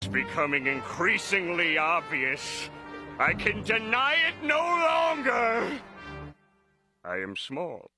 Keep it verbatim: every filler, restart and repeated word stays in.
It's becoming increasingly obvious. I can deny it no longer. I am small.